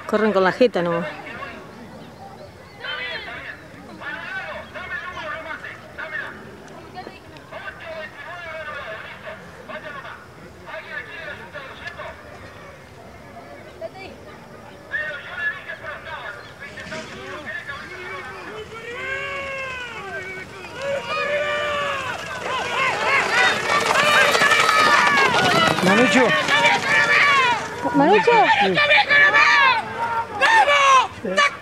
Corren con la jeta nomás. Manucho. ¿Manucho? ¡Vamos!